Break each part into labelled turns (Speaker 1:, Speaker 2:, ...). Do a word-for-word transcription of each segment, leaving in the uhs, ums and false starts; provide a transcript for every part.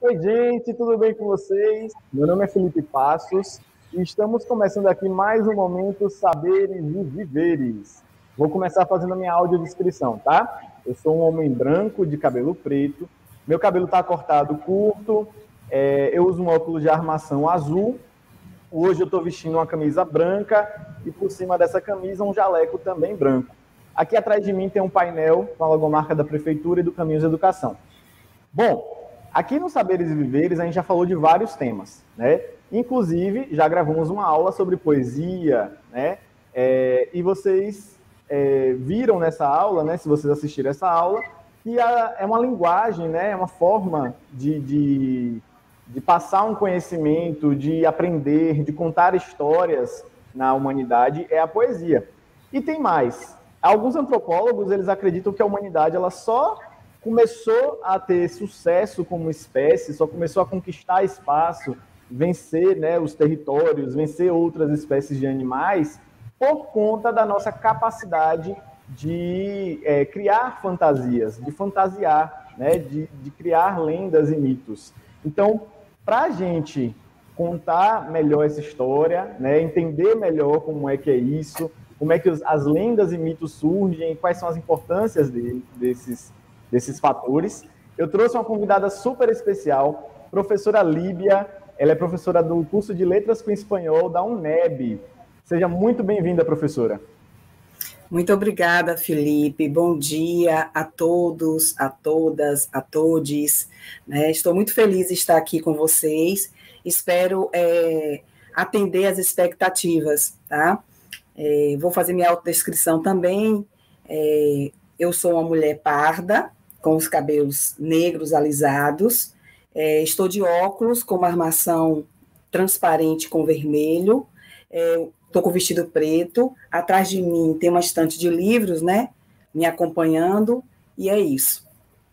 Speaker 1: Oi, gente, tudo bem com vocês? Meu nome é Felipe Passos e estamos começando aqui mais um momento Saberes e Viveres. Vou começar fazendo a minha audiodescrição, tá? Eu sou um homem branco de cabelo preto, meu cabelo está cortado curto, é, eu uso um óculos de armação azul. Hoje eu estou vestindo uma camisa branca e por cima dessa camisa um jaleco também branco. Aqui atrás de mim tem um painel com a logomarca da Prefeitura e do Caminhos de Educação. Bom, aqui no Saberes e Viveres a gente já falou de vários temas, né? Inclusive, já gravamos uma aula sobre poesia, né? É, e vocês é, viram nessa aula, né? Se vocês assistiram essa aula, que a, é uma linguagem, né? É uma forma de, de, de passar um conhecimento, de aprender, de contar histórias na humanidade, é a poesia. E tem mais. Alguns antropólogos, eles acreditam que a humanidade ela só começou a ter sucesso como espécie, só começou a conquistar espaço, vencer, né, os territórios, vencer outras espécies de animais, por conta da nossa capacidade de é, criar fantasias, de fantasiar, né, de, de criar lendas e mitos. Então, para a gente contar melhor essa história, né, entender melhor como é que é isso, como é que os, as lendas e mitos surgem, quais são as importâncias de, desses, desses fatores. Eu trouxe uma convidada super especial, professora Líbia, ela é professora do curso de Letras com Espanhol da UNEB. Seja muito bem-vinda, professora.
Speaker 2: Muito obrigada, Felipe. Bom dia a todos, a todas, a todes. Né? Estou muito feliz de estar aqui com vocês. Espero é, atender às expectativas, tá? É, vou fazer minha autodescrição também. É, eu sou uma mulher parda, com os cabelos negros alisados. É, estou de óculos com uma armação transparente com vermelho. Estou é, com vestido preto. Atrás de mim tem uma estante de livros, né? Me acompanhando. E é isso.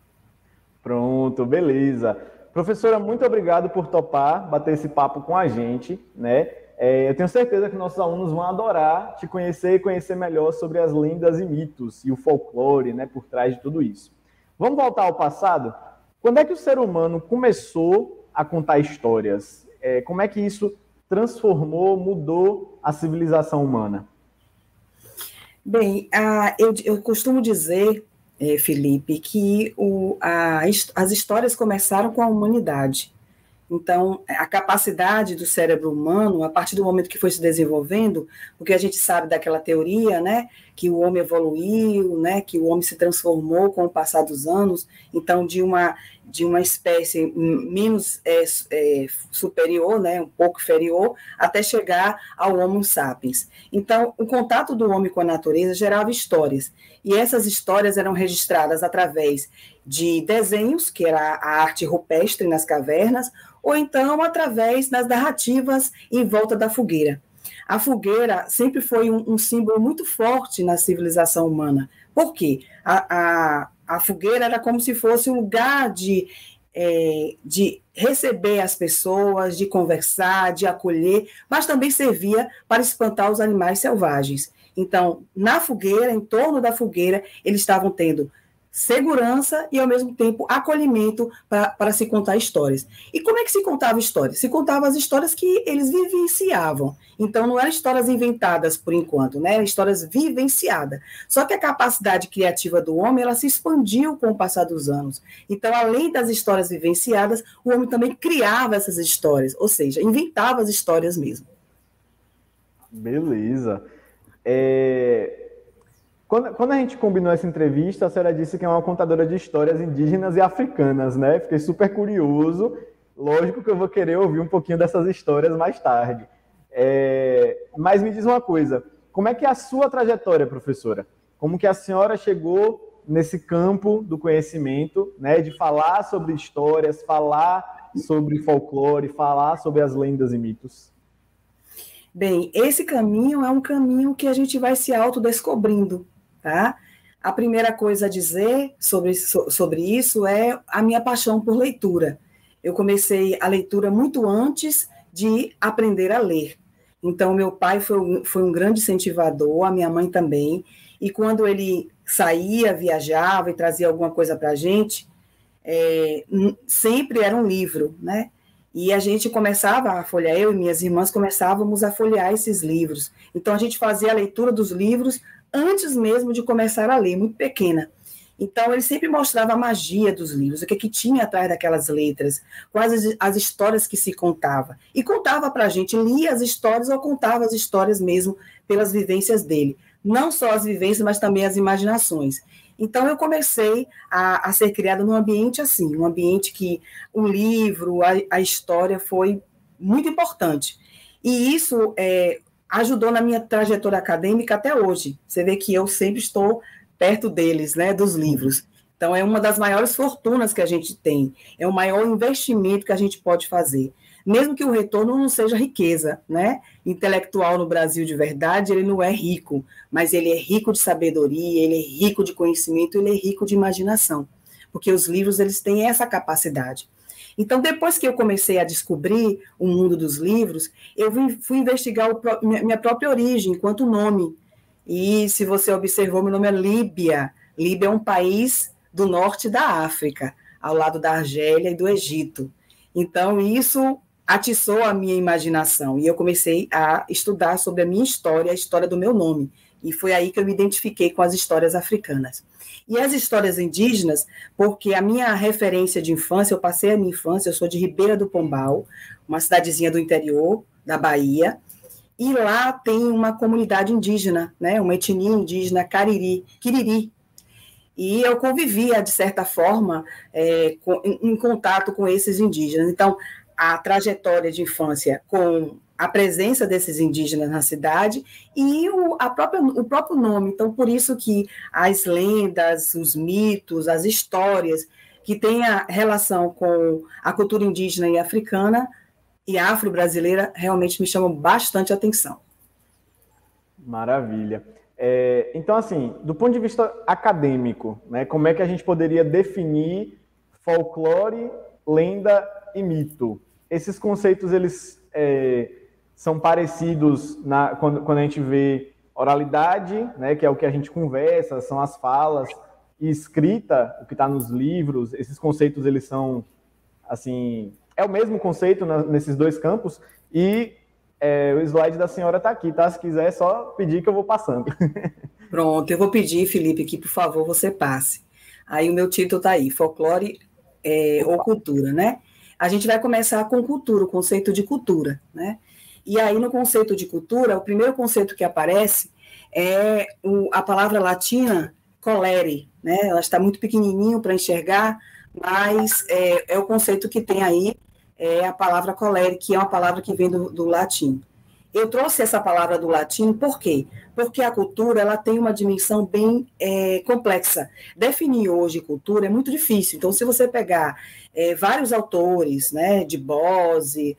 Speaker 1: Pronto, beleza. Professora, muito obrigado por topar, bater esse papo com a gente, né? É, eu tenho certeza que nossos alunos vão adorar te conhecer e conhecer melhor sobre as lendas e mitos e o folclore, né, por trás de tudo isso. Vamos voltar ao passado? Quando é que o ser humano começou a contar histórias? É, como é que isso transformou, mudou a civilização humana?
Speaker 2: Bem, a, eu, eu costumo dizer, é, Felipe, que o, a, as histórias começaram com a humanidade. Então, a capacidade do cérebro humano, a partir do momento que foi se desenvolvendo, porque a gente sabe daquela teoria, né, que o homem evoluiu, né, que o homem se transformou com o passar dos anos, então, de uma, de uma espécie menos é, é, superior, né, um pouco inferior, até chegar ao Homo sapiens. Então, o contato do homem com a natureza gerava histórias, e essas histórias eram registradas através de desenhos, que era a arte rupestre nas cavernas, ou então através das narrativas em volta da fogueira. A fogueira sempre foi um, um símbolo muito forte na civilização humana. Por quê? A, a, a fogueira era como se fosse um lugar de, é, de receber as pessoas, de conversar, de acolher, mas também servia para espantar os animais selvagens. Então, na fogueira, em torno da fogueira, eles estavam tendo segurança e, ao mesmo tempo, acolhimento para se contar histórias. E como é que se contava histórias? Se contava as histórias que eles vivenciavam. Então, não eram histórias inventadas, por enquanto, né? Eram histórias vivenciadas. Só que a capacidade criativa do homem, ela se expandiu com o passar dos anos. Então, além das histórias vivenciadas, o homem também criava essas histórias, ou seja, inventava as histórias mesmo.
Speaker 1: Beleza. É... Quando, quando a gente combinou essa entrevista, a senhora disse que é uma contadora de histórias indígenas e africanas, né? Fiquei super curioso. Lógico que eu vou querer ouvir um pouquinho dessas histórias mais tarde. É, mas me diz uma coisa, como é que é a sua trajetória, professora? Como que a senhora chegou nesse campo do conhecimento, né? De falar sobre histórias, falar sobre folclore, falar sobre as lendas e mitos?
Speaker 2: Bem, esse caminho é um caminho que a gente vai se autodescobrindo. Tá? A primeira coisa a dizer sobre, sobre isso é a minha paixão por leitura. Eu comecei a leitura muito antes de aprender a ler. Então, meu pai foi um, foi um grande incentivador, a minha mãe também, e quando ele saía, viajava e trazia alguma coisa para a gente, é, sempre era um livro, né? E a gente começava a folhear, eu e minhas irmãs começávamos a folhear esses livros. Então, a gente fazia a leitura dos livros antes mesmo de começar a ler, muito pequena. Então, ele sempre mostrava a magia dos livros, o que, que tinha atrás daquelas letras, quais as, as histórias que se contava. E contava para a gente, lia as histórias ou contava as histórias mesmo pelas vivências dele. Não só as vivências, mas também as imaginações. Então, eu comecei a, a ser criada num ambiente assim, um ambiente que o livro, a, a história foi muito importante. E isso é, ajudou na minha trajetória acadêmica até hoje. Você vê que eu sempre estou perto deles, né, dos livros. Então, é uma das maiores fortunas que a gente tem, é o maior investimento que a gente pode fazer. Mesmo que o retorno não seja riqueza, né? Intelectual no Brasil de verdade, ele não é rico, mas ele é rico de sabedoria, ele é rico de conhecimento, ele é rico de imaginação, porque os livros eles têm essa capacidade. Então, depois que eu comecei a descobrir o mundo dos livros, eu fui investigar o, minha própria origem, enquanto nome. E, se você observou, meu nome é Líbia. Líbia é um país do norte da África, ao lado da Argélia e do Egito. Então, isso atiçou a minha imaginação, e eu comecei a estudar sobre a minha história, a história do meu nome, e foi aí que eu me identifiquei com as histórias africanas. E as histórias indígenas, porque a minha referência de infância, eu passei a minha infância, eu sou de Ribeira do Pombal, uma cidadezinha do interior da Bahia, e lá tem uma comunidade indígena, né, uma etnia indígena cariri, Quiriri, e eu convivia, de certa forma, é, com, em, em contato com esses indígenas. Então, a trajetória de infância com a presença desses indígenas na cidade e o, a própria, o próprio nome. Então, por isso que as lendas, os mitos, as histórias que têm a relação com a cultura indígena e africana e afro-brasileira realmente me chamam bastante atenção.
Speaker 1: Maravilha. É, então, assim, do ponto de vista acadêmico, né, como é que a gente poderia definir folclore, lenda e mito? Esses conceitos, eles é, são parecidos na, quando, quando a gente vê oralidade, né, que é o que a gente conversa, são as falas, e escrita, o que está nos livros. Esses conceitos, eles são, assim, é o mesmo conceito na, nesses dois campos, e é, o slide da senhora está aqui, tá? Se quiser, é só pedir que eu vou passando.
Speaker 2: Pronto, eu vou pedir, Felipe, que, por favor, você passe. Aí o meu título está aí, folclore é, ou cultura, né? A gente vai começar com cultura, o conceito de cultura, né? E aí, no conceito de cultura, o primeiro conceito que aparece é o, a palavra latina colere, né? Ela está muito pequenininho para enxergar, mas é, é o conceito que tem aí, é a palavra colere, que é uma palavra que vem do, do latim. Eu trouxe essa palavra do latim, por quê? Porque a cultura ela tem uma dimensão bem é, complexa. Definir hoje cultura é muito difícil. Então, se você pegar é, vários autores, né, de Bose,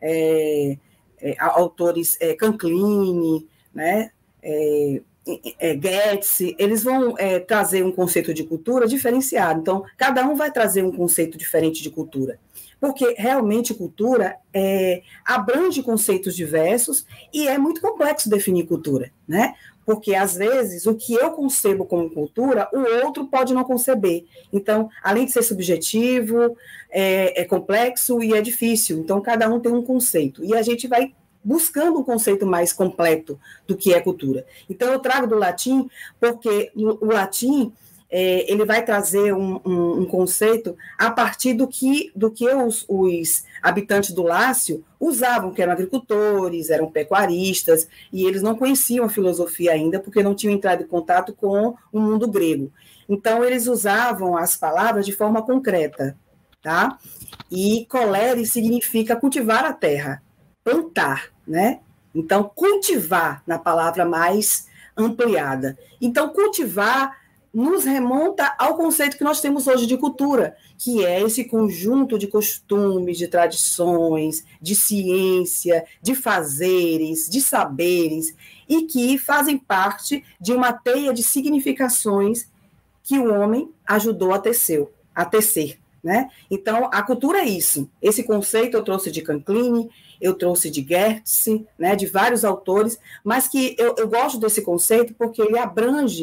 Speaker 2: é, é, autores é, Canclini, né, é, é, Goethe, eles vão é, trazer um conceito de cultura diferenciado. Então, cada um vai trazer um conceito diferente de cultura. Porque realmente cultura é, abrange conceitos diversos e é muito complexo definir cultura, né? Porque, às vezes, o que eu concebo como cultura, o outro pode não conceber. Então, além de ser subjetivo, é, é complexo e é difícil. Então, cada um tem um conceito. E a gente vai buscando um conceito mais completo do que é cultura. Então, eu trago do latim porque o latim... É, ele vai trazer um, um, um conceito a partir do que, do que os, os habitantes do Lácio usavam, que eram agricultores, eram pecuaristas, e eles não conheciam a filosofia ainda, porque não tinham entrado em contato com o mundo grego. Então, eles usavam as palavras de forma concreta, tá? E colere significa cultivar a terra, plantar, né? Então, cultivar, na palavra mais ampliada. Então, cultivar nos remonta ao conceito que nós temos hoje de cultura, que é esse conjunto de costumes, de tradições, de ciência, de fazeres, de saberes, e que fazem parte de uma teia de significações que o homem ajudou a tecer, a tecer, né? Então, a cultura é isso. Esse conceito eu trouxe de Canclini, eu trouxe de Goethe, né, de vários autores, mas que eu, eu gosto desse conceito porque ele abrange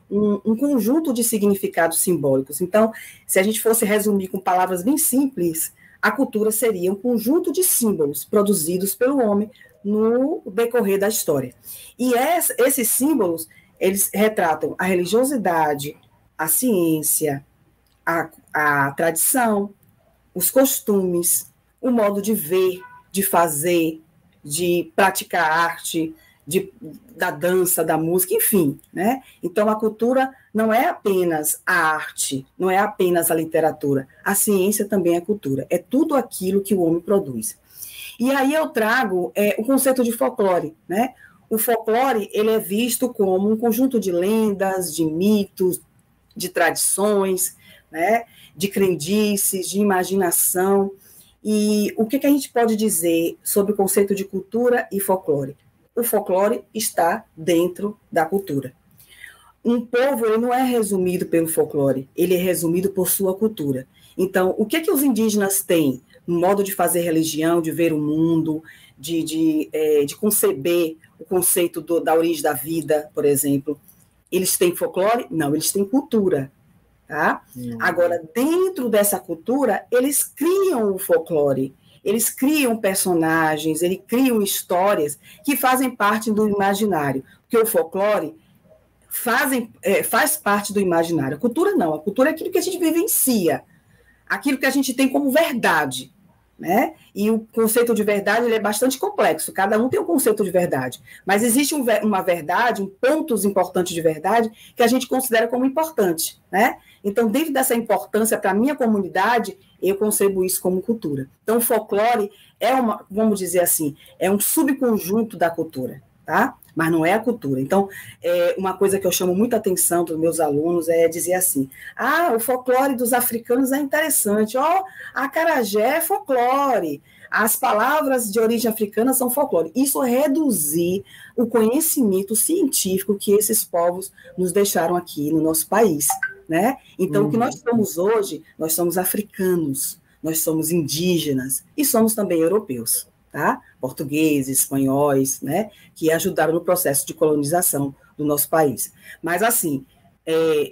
Speaker 2: um, um conjunto de significados simbólicos. Então, se a gente fosse resumir com palavras bem simples, a cultura seria um conjunto de símbolos produzidos pelo homem no decorrer da história. E essa, esses símbolos, eles retratam a religiosidade, a ciência, a, a tradição, os costumes, o modo de ver, de fazer, de praticar arte, de, da dança, da música, enfim, né? Então, a cultura não é apenas a arte, não é apenas a literatura, a ciência também é cultura, é tudo aquilo que o homem produz. E aí eu trago é, o conceito de folclore, né? O folclore, ele é visto como um conjunto de lendas, de mitos, de tradições, né? De crendices, de imaginação. E o que, que a gente pode dizer sobre o conceito de cultura e folclore? O folclore está dentro da cultura. Um povo ele não é resumido pelo folclore, ele é resumido por sua cultura. Então, o que, que os indígenas têm no modo de fazer religião, de ver o mundo, de, de, é, de conceber o conceito do, da origem da vida, por exemplo? Eles têm folclore? Não, eles têm cultura. Tá? Hum. Agora, dentro dessa cultura, eles criam o folclore, eles criam personagens, eles criam histórias que fazem parte do imaginário, porque o folclore fazem, é, faz parte do imaginário. A cultura não, a cultura é aquilo que a gente vivencia, aquilo que a gente tem como verdade, né? E o conceito de verdade ele é bastante complexo, cada um tem um conceito de verdade, mas existe um, uma verdade, um pontos importantes de verdade que a gente considera como importante, né? Então, dentro dessa importância para a minha comunidade, eu concebo isso como cultura. Então, o folclore é uma, vamos dizer assim, é um subconjunto da cultura, tá? Mas não é a cultura. Então, é, uma coisa que eu chamo muita atenção dos meus alunos é dizer assim, ah, o folclore dos africanos é interessante, ó, oh, a acarajé é folclore, as palavras de origem africana são folclore. Isso é reduzir o conhecimento científico que esses povos nos deixaram aqui no nosso país, né? Então, uhum. O que nós somos hoje, nós somos africanos, nós somos indígenas e somos também europeus, tá? Portugueses, espanhóis, né? Que ajudaram no processo de colonização do nosso país. Mas, assim, é,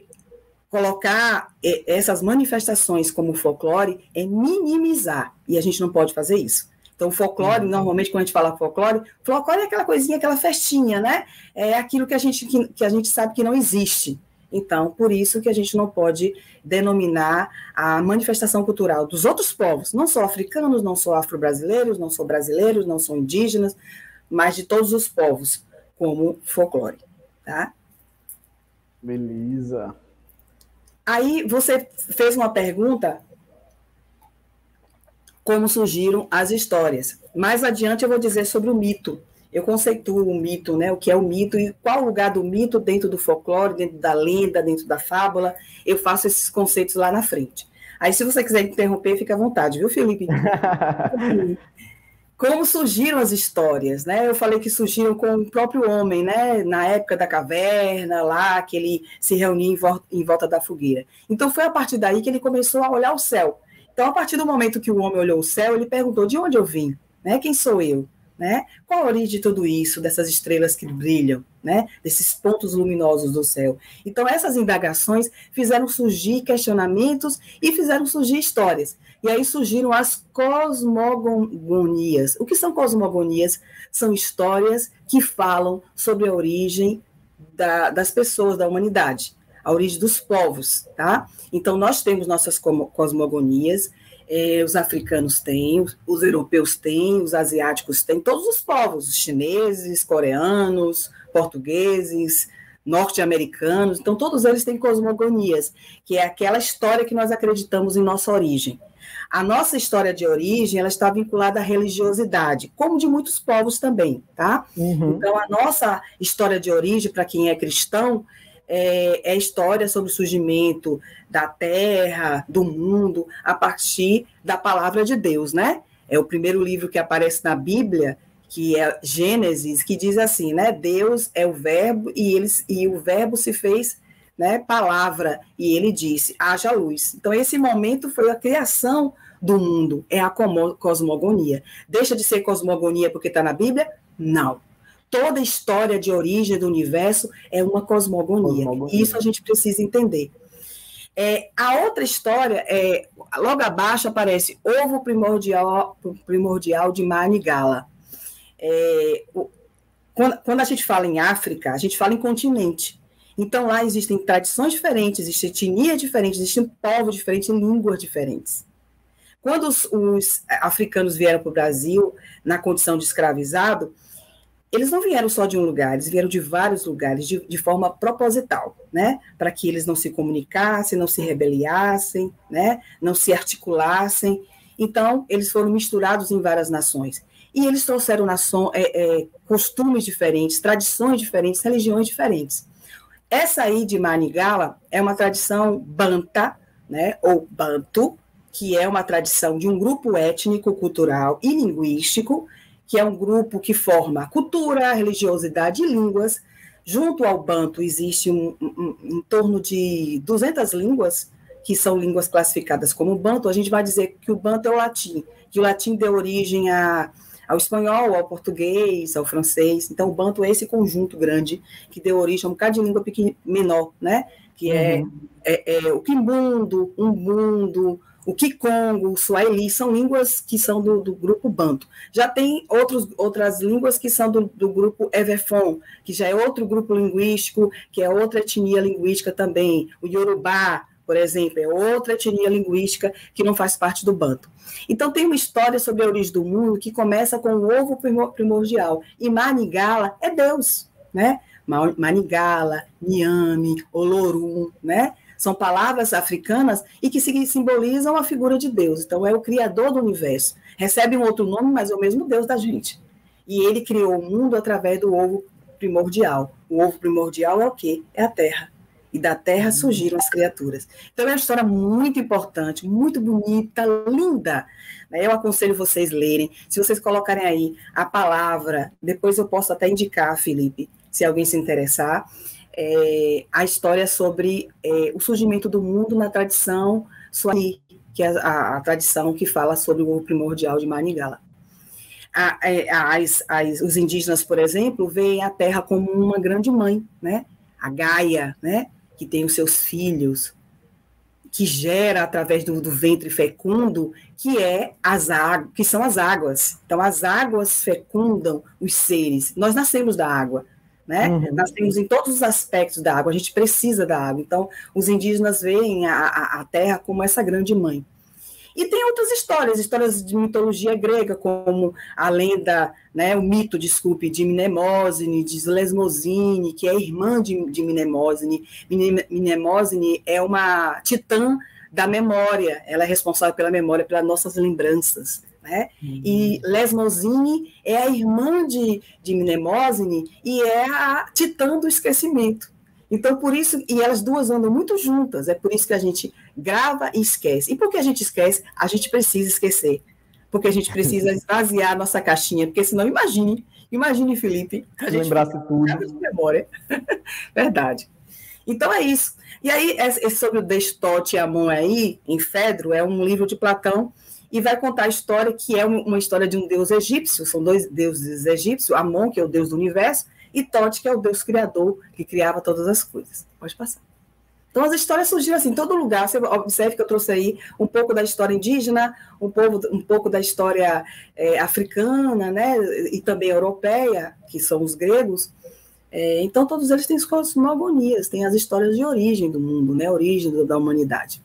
Speaker 2: colocar essas manifestações como folclore é minimizar, e a gente não pode fazer isso. Então, folclore, uhum. Normalmente, quando a gente fala folclore, folclore é aquela coisinha, aquela festinha, né? É aquilo que a gente, que, que a gente sabe que não existe. Então, por isso que a gente não pode denominar a manifestação cultural dos outros povos, não só africanos, não só afro-brasileiros, não só brasileiros, não só indígenas, mas de todos os povos, como folclore, tá?
Speaker 1: Beleza.
Speaker 2: Aí você fez uma pergunta, como surgiram as histórias. Mais adiante eu vou dizer sobre o mito. Eu conceituo o mito, né, o que é o mito e qual o lugar do mito dentro do folclore, dentro da lenda, dentro da fábula. Eu faço esses conceitos lá na frente. Aí, se você quiser interromper, fica à vontade, viu, Felipe? Como surgiram as histórias, né? Eu falei que surgiram com o próprio homem, né? Na época da caverna, lá, que ele se reunia em volta, em volta da fogueira. Então, foi a partir daí que ele começou a olhar o céu. Então, a partir do momento que o homem olhou o céu, ele perguntou, de onde eu vim? Né? Quem sou eu? Né? Qual a origem de tudo isso, dessas estrelas que brilham, né? Desses pontos luminosos do céu? Então, essas indagações fizeram surgir questionamentos e fizeram surgir histórias. E aí surgiram as cosmogonias. O que são cosmogonias? São histórias que falam sobre a origem da, das pessoas, da humanidade, a origem dos povos, tá? Então, nós temos nossas cosmogonias. É, os africanos têm, os europeus têm, os asiáticos têm, todos os povos, os chineses, coreanos, portugueses, norte-americanos, então todos eles têm cosmogonias, que é aquela história que nós acreditamos em nossa origem. A nossa história de origem, ela está vinculada à religiosidade, como de muitos povos também, tá? Uhum. Então, a nossa história de origem, para quem é cristão, é a história sobre o surgimento da terra, do mundo, a partir da palavra de Deus, né? É o primeiro livro que aparece na Bíblia, que é Gênesis, que diz assim, né? Deus é o verbo e, ele, e o verbo se fez, né, palavra, e ele disse, haja luz. Então, esse momento foi a criação do mundo, é a cosmogonia. Deixa de ser cosmogonia porque está na Bíblia? Não. toda história de origem do universo é uma cosmogonia. cosmogonia. E isso a gente precisa entender. É, a outra história, é, logo abaixo aparece ovo primordial, primordial de Manigala. É, o, quando, quando a gente fala em África, a gente fala em continente. Então, lá existem tradições diferentes, existem etnias diferentes, existem povos diferentes, línguas diferentes. Quando os, os africanos vieram para o Brasil, na condição de escravizado, eles não vieram só de um lugar, eles vieram de vários lugares, de, de forma proposital, né? Para que eles não se comunicassem, não se rebeliassem, né? Não se articulassem. Então, eles foram misturados em várias nações. E eles trouxeram nação, é, é, costumes diferentes, tradições diferentes, religiões diferentes. Essa aí de Manigala é uma tradição banta, né? Ou banto, que é uma tradição de um grupo étnico, cultural e linguístico, que é um grupo que forma cultura, religiosidade e línguas. Junto ao banto existe um, um, um, em torno de duzentas línguas, que são línguas classificadas como banto. A gente vai dizer que o banto é o latim, que o latim deu origem a, ao espanhol, ao português, ao francês. Então, o banto é esse conjunto grande que deu origem a um bocado de língua pequeno, menor, né? Que é, uhum. é, é o quimbundo, umbundo, o Kikongo, o Swahili, são línguas que são do, do grupo Banto. Já tem outros, outras línguas que são do, do grupo Everfon, que já é outro grupo linguístico, que é outra etnia linguística também. O Yorubá, por exemplo, é outra etnia linguística que não faz parte do Banto. Então, tem uma história sobre a origem do mundo que começa com o ovo primordial. E Manigala é Deus, né? Manigala, Niame, Olorum, né? São palavras africanas e que simbolizam a figura de Deus. Então, é o criador do universo. Recebe um outro nome, mas é o mesmo Deus da gente. E ele criou o mundo através do ovo primordial. O ovo primordial é o quê? É a terra. E da terra surgiram as criaturas. Então, é uma história muito importante, muito bonita, linda. Eu aconselho vocês lerem. Se vocês colocarem aí a palavra, depois eu posso até indicar, Felipe, se alguém se interessar, É, a história sobre é, o surgimento do mundo na tradição Swahili, que é a, a tradição que fala sobre o ovo primordial de Manigala. A, a, as, as, os indígenas, por exemplo, veem a terra como uma grande mãe, né? A Gaia, né? Que tem os seus filhos, que gera através do, do ventre fecundo, que, é as águas, que são as águas. Então, as águas fecundam os seres. Nós nascemos da água. Né? Uhum. Nós temos em todos os aspectos da água, a gente precisa da água. Então, os indígenas veem a, a, a terra como essa grande mãe. E tem outras histórias, histórias de mitologia grega, como a lenda, né, o mito, desculpe, de Mnemosine, de Lesmosine, que é irmã de, de Mnemosine. Mnemosine é uma titã da memória, ela é responsável pela memória, pelas nossas lembranças. Né? Uhum. E Lesmosine é a irmã de, de Mnemosine e é a titã do esquecimento. Então, por isso, e elas duas andam muito juntas, é por isso que a gente grava e esquece. E por que a gente esquece? A gente precisa esquecer. Porque a gente precisa esvaziar a nossa caixinha, porque senão, imagine, imagine, Felipe, a gente
Speaker 1: lembrasse tudo
Speaker 2: de memória. Verdade. Então, é isso. E aí, esse sobre o Destote Amon aí, em Fedro, é um livro de Platão, e vai contar a história que é uma história de um deus egípcio, são dois deuses egípcios, Amon, que é o deus do universo, e Tote, que é o deus criador, que criava todas as coisas. Pode passar. Então, as histórias surgiram assim, em todo lugar. Você observe que eu trouxe aí um pouco da história indígena, um pouco, um pouco da história é, africana, né, e também europeia, que são os gregos. É, então, todos eles têm suas cosmogonias, têm as histórias de origem do mundo, né, origem da humanidade.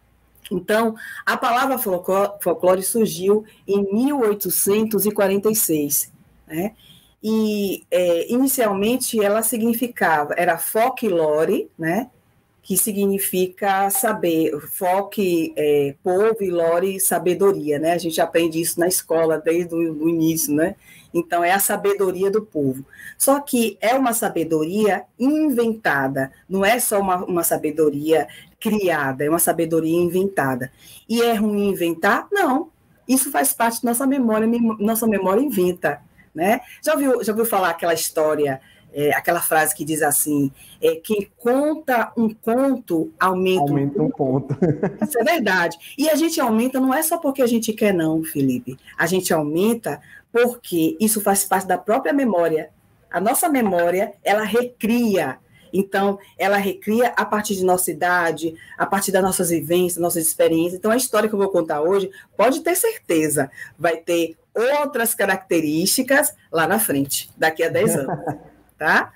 Speaker 2: Então, a palavra folclore surgiu em mil oitocentos e quarenta e seis, né? E, é, inicialmente, ela significava, era folklore, né? Que significa saber, folk, é, povo, e lore, sabedoria, né? A gente aprende isso na escola desde o início, né? Então, é a sabedoria do povo. Só que é uma sabedoria inventada, não é só uma, uma sabedoria criada, é uma sabedoria inventada. E é ruim inventar? Não. Isso faz parte da nossa memória, nossa memória inventa, né? Já ouviu, já ouviu falar aquela história, é, aquela frase que diz assim, é, quem conta um conto, aumenta,
Speaker 1: aumenta um ponto.
Speaker 2: Isso é verdade. E a gente aumenta não é só porque a gente quer não, Felipe. A gente aumenta porque isso faz parte da própria memória. A nossa memória, ela recria. Então, ela recria a partir de nossa idade, a partir das nossas vivências, nossas experiências. Então, a história que eu vou contar hoje, pode ter certeza, vai ter outras características lá na frente, daqui a dez anos, tá?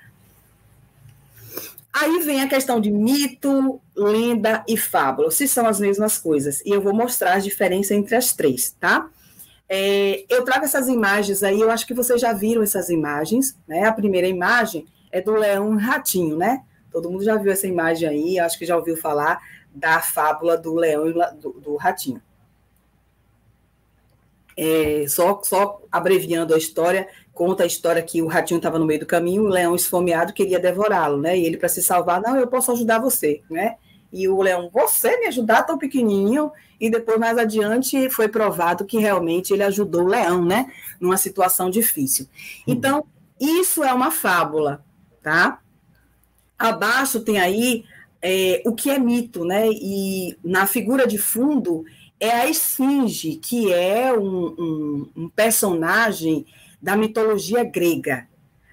Speaker 2: Aí vem a questão de mito, lenda e fábula, se são as mesmas coisas. E eu vou mostrar a diferença entre as três, tá? É, eu trago essas imagens aí, eu acho que vocês já viram essas imagens, né? A primeira imagem é do leão e ratinho, né? Todo mundo já viu essa imagem aí, acho que já ouviu falar da fábula do leão e do, do ratinho. É, só, só abreviando a história, conta a história que o ratinho estava no meio do caminho, o leão esfomeado queria devorá-lo, né? E ele, para se salvar, não, eu posso ajudar você, né? E o leão, você me ajudar tão pequenininho? E depois, mais adiante, foi provado que realmente ele ajudou o leão, né? Numa situação difícil. Então, isso é uma fábula, tá? Abaixo tem aí é, o que é mito, né? E na figura de fundo é a esfinge, que é um, um, um personagem da mitologia grega.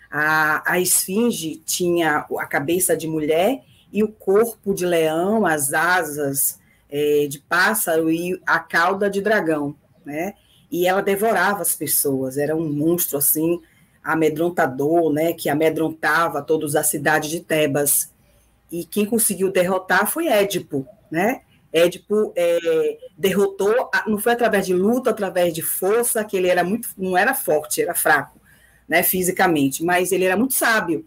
Speaker 2: A, a esfinge tinha a cabeça de mulher e o corpo de leão, as asas é, de pássaro e a cauda de dragão, né? E ela devorava as pessoas, era um monstro assim, amedrontador, né? Que amedrontava todos a cidade de Tebas. E quem conseguiu derrotar foi Édipo, né? Édipo é, derrotou, não foi através de luta, através de força, que ele era muito, não era forte, era fraco, né, fisicamente, mas ele era muito sábio.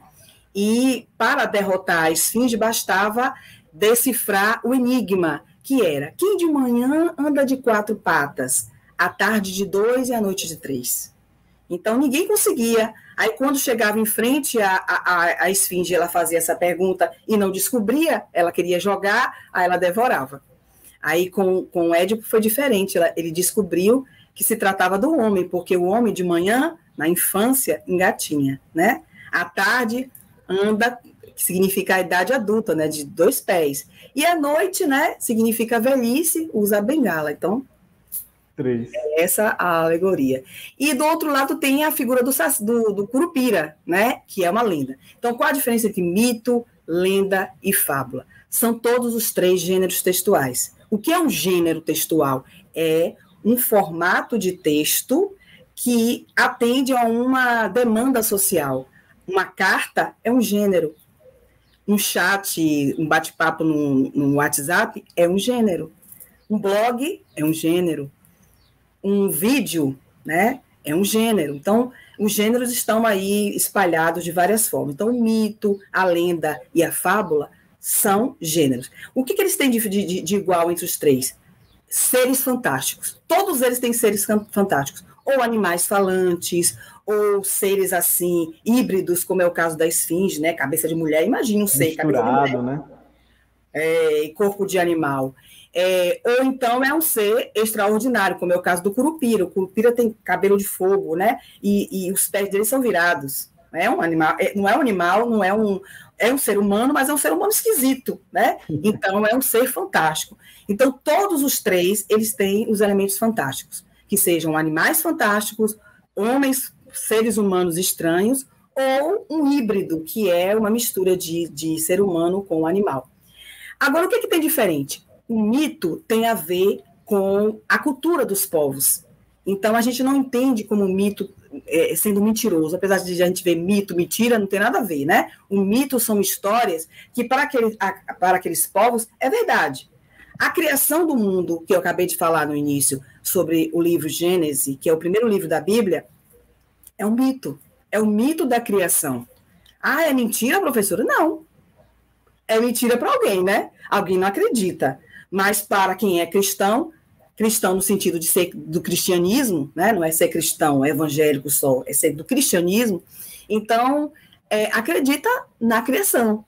Speaker 2: E para derrotar a esfinge, bastava decifrar o enigma, que era: quem de manhã anda de quatro patas, à tarde de dois e à noite de três? Então, ninguém conseguia. Aí, quando chegava em frente à, à, à esfinge, ela fazia essa pergunta e não descobria, ela queria jogar, aí ela devorava. Aí, com, com o Édipo foi diferente, ela, ele descobriu que se tratava do homem, porque o homem de manhã, na infância, engatinha, né? À tarde, anda, que significa a idade adulta, né? De dois pés. E à noite, né? Significa velhice, usa a bengala. Então,
Speaker 1: Três.
Speaker 2: É essa a alegoria. E do outro lado tem a figura do, do, do Curupira, né? Que é uma lenda. Então, qual a diferença entre mito, lenda e fábula? São todos os três gêneros textuais. O que é um gênero textual? É um formato de texto que atende a uma demanda social. Uma carta é um gênero. Um chat, um bate-papo no, no WhatsApp é um gênero. Um blog é um gênero. Um vídeo, né, é um gênero. Então, os gêneros estão aí espalhados de várias formas. Então, o mito, a lenda e a fábula são gêneros. O que, que eles têm de, de, de igual entre os três? Seres fantásticos. Todos eles têm seres fantásticos. Ou animais falantes, ou seres assim, híbridos, como é o caso da esfinge, né? Cabeça de mulher, imagina um ser, cabeça de mulher.
Speaker 1: Né?
Speaker 2: É, corpo de animal. É, ou então é um ser extraordinário, como é o caso do Curupira. O Curupira tem cabelo de fogo, né? E, e os pés dele são virados. É um animal, é, não é um animal, não é um, é um ser humano, mas é um ser humano esquisito, né? Então é um ser fantástico. Então todos os três eles têm os elementos fantásticos, que sejam animais fantásticos, homens, seres humanos estranhos, ou um híbrido, que é uma mistura de, de ser humano com animal. Agora, o que, que tem diferente? O mito tem a ver com a cultura dos povos. Então, a gente não entende como o mito é, sendo mentiroso, apesar de a gente ver mito, mentira, não tem nada a ver, né? O mito são histórias que, para aqueles, para aqueles povos, é verdade. A criação do mundo, que eu acabei de falar no início, sobre o livro Gênesis, que é o primeiro livro da Bíblia, é um mito. É o mito da criação. Ah, é mentira, professora? Não. É mentira para alguém, né? Alguém não acredita. Mas para quem é cristão, cristão no sentido de ser do cristianismo, né? Não é ser cristão, é evangélico só, é ser do cristianismo, então é, acredita na criação.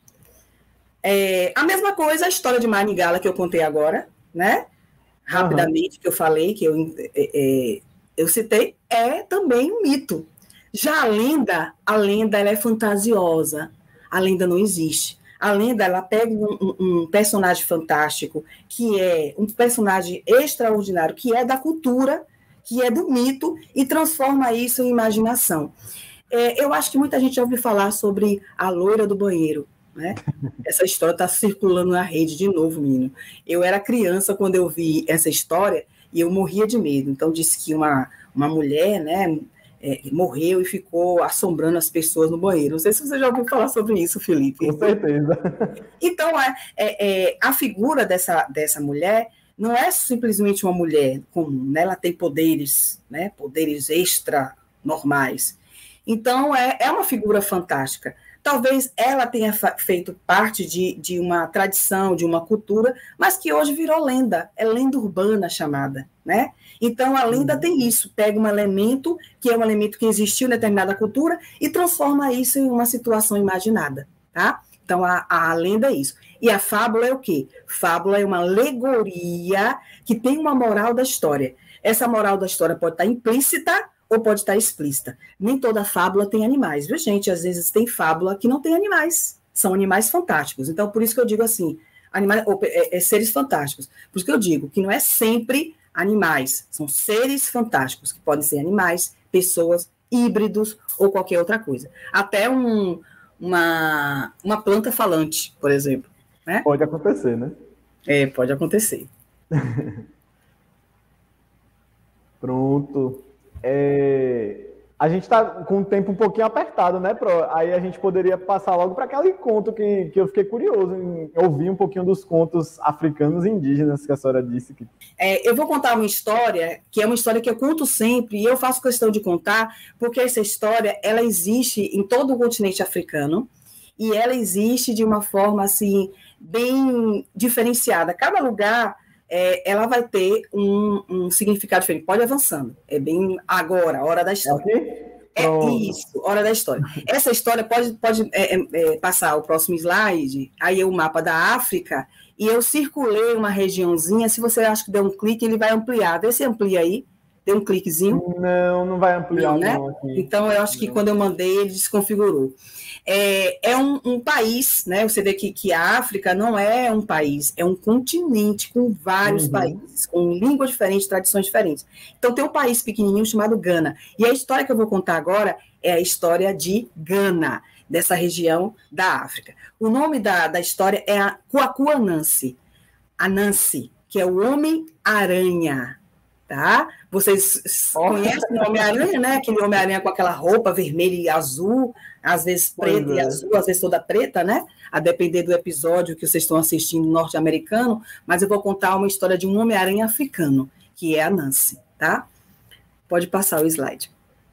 Speaker 2: É, a mesma coisa a história de Manigala que eu contei agora, né? Rapidamente, uhum. que eu falei, que eu, é, é, eu citei, é também um mito. Já a lenda, a lenda ela é fantasiosa, a lenda não existe. A lenda, ela pega um, um personagem fantástico, que é um personagem extraordinário, que é da cultura, que é do mito, e transforma isso em imaginação. É, eu acho que muita gente já ouviu falar sobre a loira do banheiro, né? Essa história está circulando na rede de novo, menino. Eu era criança quando eu vi essa história e eu morria de medo. Então, disse que uma, uma mulher, né, é, morreu e ficou assombrando as pessoas no banheiro. Não sei se você já ouviu falar sobre isso, Felipe.
Speaker 1: Com certeza.
Speaker 2: Então, é, é, a figura dessa, dessa mulher não é simplesmente uma mulher comum, né? Ela tem poderes, né? Poderes extra normais. Então, é, é uma figura fantástica. Talvez ela tenha feito parte de, de uma tradição, de uma cultura, mas que hoje virou lenda, é lenda urbana chamada, né? Então, a lenda tem isso, pega um elemento, que é um elemento que existiu em determinada cultura, e transforma isso em uma situação imaginada, tá? Então, a, a lenda é isso. E a fábula é o quê? Fábula é uma alegoria que tem uma moral da história. Essa moral da história pode estar implícita ou pode estar explícita. Nem toda fábula tem animais, viu, gente? Às vezes tem fábula que não tem animais. São animais fantásticos. Então, por isso que eu digo assim, animais, ou, é, é, seres fantásticos. Por isso que eu digo que não é sempre animais. São seres fantásticos, que podem ser animais, pessoas, híbridos ou qualquer outra coisa. Até um, uma, uma planta falante, por exemplo. Né?
Speaker 1: Pode acontecer, né?
Speaker 2: É, pode acontecer.
Speaker 1: Pronto. É, a gente está com o tempo um pouquinho apertado, né, Pro? Aí a gente poderia passar logo para aquele conto que, que eu fiquei curioso em ouvir um pouquinho dos contos africanos e indígenas que a senhora disse. Que...
Speaker 2: É, eu vou contar uma história, que é uma história que eu conto sempre, e eu faço questão de contar, porque essa história, ela existe em todo o continente africano, e ela existe de uma forma, assim, bem diferenciada. Cada lugar... É, ela vai ter um, um significado diferente. Pode ir avançando. É bem agora, hora da história.
Speaker 1: É
Speaker 2: isso, hora da história. Essa história pode, pode é, é, passar o próximo slide, aí é o mapa da África, e eu circulei uma regiãozinha, se você acha que der um clique, ele vai ampliar. Vê se amplia aí. Deu um cliquezinho.
Speaker 1: Não, não vai ampliar, não, né?
Speaker 2: Não, aqui. Então, eu acho que não. Quando eu mandei, ele desconfigurou. É, é um, um país, né? Você vê que, que a África não é um país, é um continente com vários uhum. países, com línguas diferentes, tradições diferentes. Então, tem um país pequenininho chamado Gana. E a história que eu vou contar agora é a história de Gana, dessa região da África. O nome da, da história é a Kwaku Anansi, Anansi, que é o Homem-Aranha. Tá? Vocês oh. conhecem o Homem-Aranha, né? Aquele Homem-Aranha com aquela roupa vermelha e azul, às vezes preta pois e é. azul, às vezes toda preta, né? A depender do episódio que vocês estão assistindo norte-americano, mas eu vou contar uma história de um Homem-Aranha africano, que é a Nancy, tá? Pode passar o slide.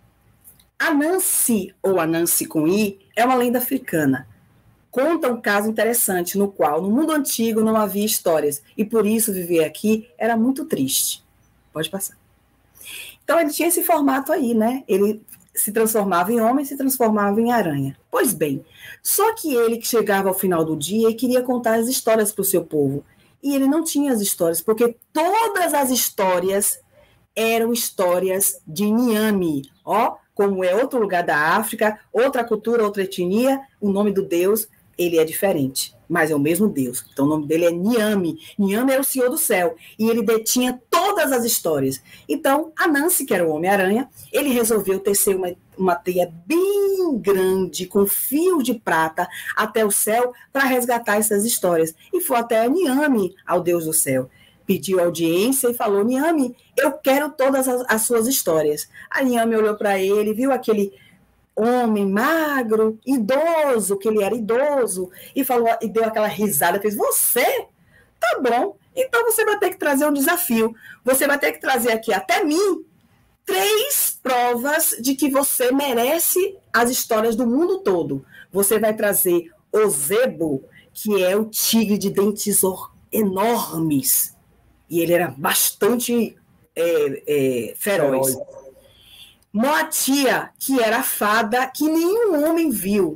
Speaker 2: A Nancy, ou a Nancy com I, é uma lenda africana. Conta um caso interessante no qual, no mundo antigo, não havia histórias, e por isso viver aqui era muito triste. Pode passar. Então, ele tinha esse formato aí, né? Ele se transformava em homem, se transformava em aranha. Pois bem, só que ele que chegava ao final do dia e queria contar as histórias para o seu povo. E ele não tinha as histórias, porque todas as histórias eram histórias de Niame. Ó, como é outro lugar da África, outra cultura, outra etnia, o nome do Deus, ele é diferente, mas é o mesmo Deus. Então, o nome dele é Niame. Niame era o Senhor do Céu, e ele detinha todas as histórias. Então, a Nancy, que era o Homem-Aranha, ele resolveu tecer uma, uma teia bem grande, com fio de prata, até o céu, para resgatar essas histórias. E foi até Niame, ao Deus do céu. Pediu audiência e falou, Niame, eu quero todas as, as suas histórias. A Niame olhou para ele, viu aquele homem magro, idoso, que ele era idoso, e falou, e deu aquela risada, fez, você? Tá bom, então você vai ter que trazer um desafio, você vai ter que trazer aqui até mim três provas de que você merece as histórias do mundo todo. Você vai trazer o Zebo, que é o tigre de dentes enormes, e ele era bastante é, é, feroz. feroz. Moatia, que era a fada que nenhum homem viu,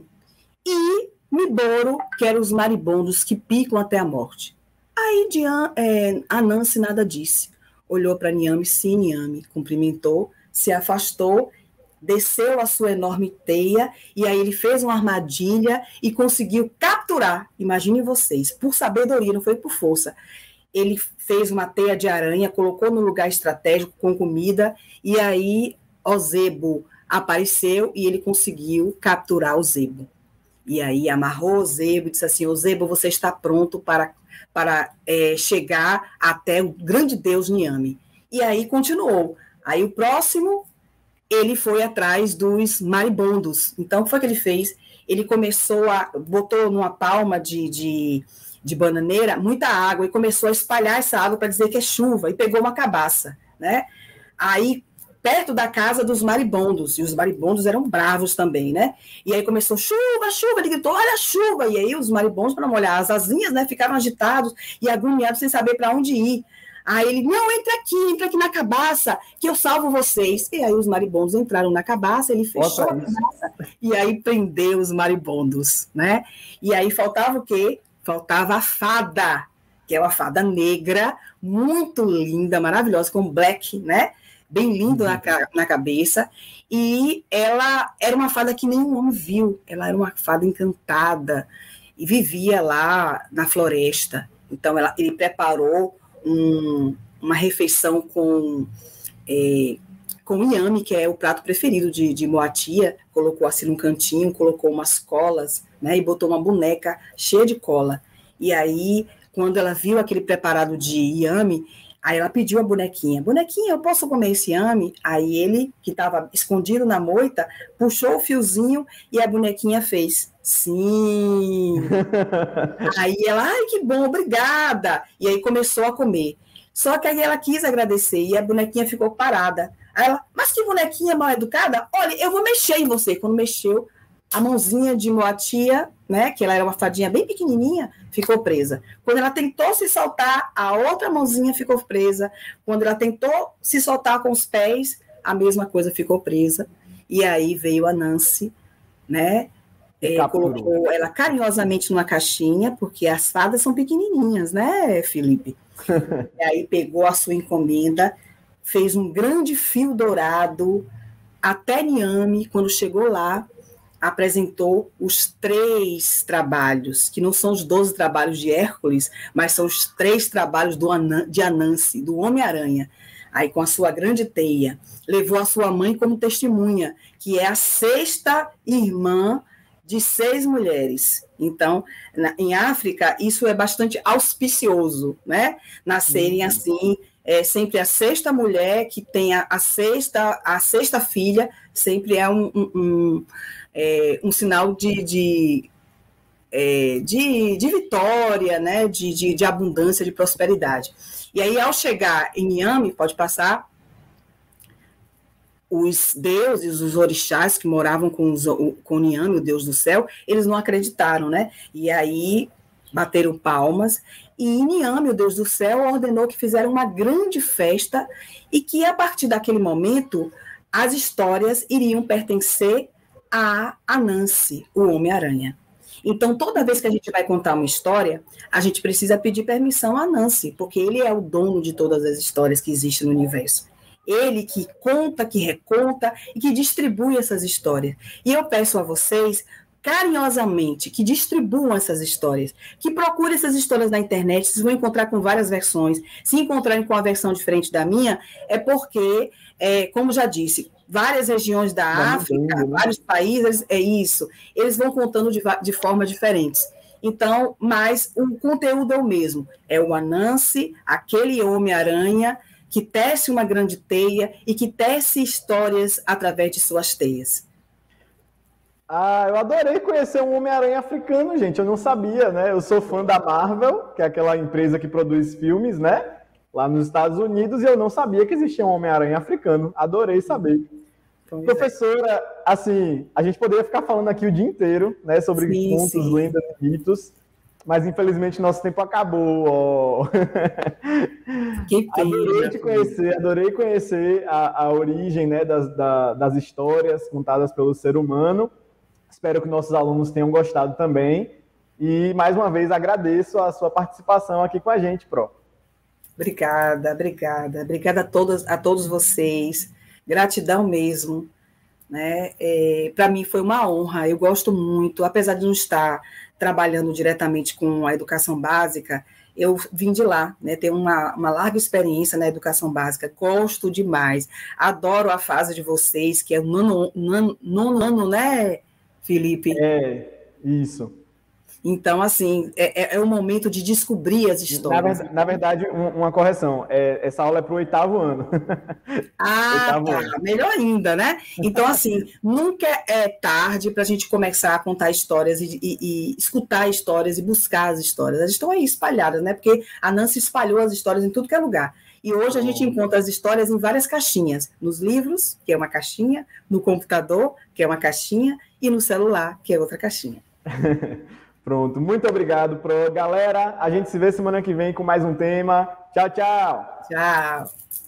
Speaker 2: e Miboro, que eram os maribondos que picam até a morte. Aí Dian, é, Anansi nada disse, olhou para Niame, sim, Niame, cumprimentou, se afastou, desceu a sua enorme teia, e aí ele fez uma armadilha e conseguiu capturar, imaginem vocês, por sabedoria, não foi por força. Ele fez uma teia de aranha, colocou no lugar estratégico com comida, e aí Ozebo, apareceu e ele conseguiu capturar o Zebo. E aí amarrou o Zebo e disse assim, o Zebo, você está pronto para, para é, chegar até o grande deus Niame. E aí continuou. Aí o próximo, ele foi atrás dos maribondos. Então, o que foi que ele fez? Ele começou a, botou numa palma de, de, de bananeira muita água e começou a espalhar essa água para dizer que é chuva, e pegou uma cabaça, né? Aí, perto da casa dos maribondos, e os maribondos eram bravos também, né? E aí começou, chuva, chuva, ele gritou, olha a chuva, e aí os maribondos, para molhar as asinhas, né, ficaram agitados e agoniados sem saber para onde ir. Aí ele, não, entra aqui, entra aqui na cabaça, que eu salvo vocês. E aí os maribondos entraram na cabaça, ele fechou a cabaça, e aí prendeu os maribondos, né? E aí faltava o quê? Faltava a fada, que é uma fada negra, muito linda, maravilhosa, com black, né? Bem lindo na, na cabeça, e ela era uma fada que nenhum homem viu, ela era uma fada encantada, e vivia lá na floresta. Então ela, ele preparou um, uma refeição com, é, com inhame, que é o prato preferido de, de Moatia, colocou assim num cantinho, colocou umas colas, né, e botou uma boneca cheia de cola, e aí, quando ela viu aquele preparado de inhame, aí ela pediu a bonequinha, bonequinha, eu posso comer esse inhame? Aí ele, que estava escondido na moita, puxou o fiozinho e a bonequinha fez, sim. Aí ela, ai, que bom, obrigada. E aí começou a comer. Só que aí ela quis agradecer e a bonequinha ficou parada. Aí ela, mas que bonequinha mal educada? Olha, eu vou mexer em você. Quando mexeu, a mãozinha de Moatia, né, que ela era uma fadinha bem pequenininha, ficou presa. Quando ela tentou se soltar, a outra mãozinha ficou presa. Quando ela tentou se soltar com os pés, a mesma coisa ficou presa. E aí veio a Nancy, né, é, colocou ela carinhosamente numa caixinha, porque as fadas são pequenininhas, né, Felipe? E aí pegou a sua encomenda, fez um grande fio dourado até Niame. Quando chegou lá, apresentou os três trabalhos, que não são os doze trabalhos de Hércules, mas são os três trabalhos do Anan, de Anansi, do Homem-Aranha. Aí, com a sua grande teia, levou a sua mãe como testemunha, que é a sexta irmã de seis mulheres. Então, na, em África, isso é bastante auspicioso, né? Nascerem uhum. assim, é sempre a sexta mulher que tem a, a, sexta, a sexta filha, sempre é um... um, um É, um sinal de, de, é, de, de vitória, né? de, de, de abundância, de prosperidade. E aí, ao chegar em Niame, pode passar, os deuses, os orixás que moravam com, os, com Niame, o deus do céu, eles não acreditaram, né? E aí bateram palmas, e Niame, o deus do céu, ordenou que fizeram uma grande festa e que, a partir daquele momento, as histórias iriam pertencer a Anansi, o Homem-Aranha. Então, toda vez que a gente vai contar uma história, a gente precisa pedir permissão a Anansi, porque ele é o dono de todas as histórias que existem no universo. Ele que conta, que reconta e que distribui essas histórias. E eu peço a vocês, carinhosamente, que distribuam essas histórias, que procurem essas histórias na internet. Vocês vão encontrar com várias versões. Se encontrarem com a versão diferente da minha, é porque, é, como já disse, várias regiões da África, né? Vários países, é isso, eles vão contando de, de formas diferentes. Então, mas o conteúdo é o mesmo, é o Anansi, aquele Homem-Aranha que tece uma grande teia e que tece histórias através de suas teias.
Speaker 1: Ah, eu adorei conhecer um Homem-Aranha africano, gente, eu não sabia, né? Eu sou fã da Marvel, que é aquela empresa que produz filmes, né? Lá nos Estados Unidos, e eu não sabia que existia um Homem-Aranha africano. Adorei saber. Pois Professora, é. assim, a gente poderia ficar falando aqui o dia inteiro, né, sobre sim, contos, sim. lendas e mitos, mas infelizmente nosso tempo acabou. Ó. Que pena. Adorei te conhecer, adorei conhecer a, a origem, né, das, da, das histórias contadas pelo ser humano. Espero que nossos alunos tenham gostado também. E, mais uma vez, agradeço a sua participação aqui com a gente, Pro.
Speaker 2: Obrigada, obrigada. Obrigada a, todas, a todos vocês. Gratidão mesmo. Né? É, para mim foi uma honra. Eu gosto muito, apesar de não estar trabalhando diretamente com a educação básica, eu vim de lá, né, tenho uma, uma larga experiência na educação básica, gosto demais, adoro a fase de vocês, que é o nono, nono, nono ano, né, Felipe?
Speaker 1: É, isso.
Speaker 2: Então, assim, é, é o momento de descobrir as
Speaker 1: Na
Speaker 2: histórias.
Speaker 1: verdade, na verdade um, uma correção, é, essa aula é para o oitavo ano.
Speaker 2: Ah,
Speaker 1: Oitavo
Speaker 2: tá,
Speaker 1: ano.
Speaker 2: melhor ainda, né? Então, assim, nunca é tarde para a gente começar a contar histórias e, e, e escutar histórias e buscar as histórias. Elas estão aí espalhadas, né? Porque a Nancy espalhou as histórias em tudo que é lugar. E hoje a gente encontra as histórias em várias caixinhas. Nos livros, que é uma caixinha, no computador, que é uma caixinha, e no celular, que é outra caixinha.
Speaker 1: Pronto, muito obrigado, Pro. Galera, a gente se vê semana que vem com mais um tema. Tchau, tchau!
Speaker 2: Tchau!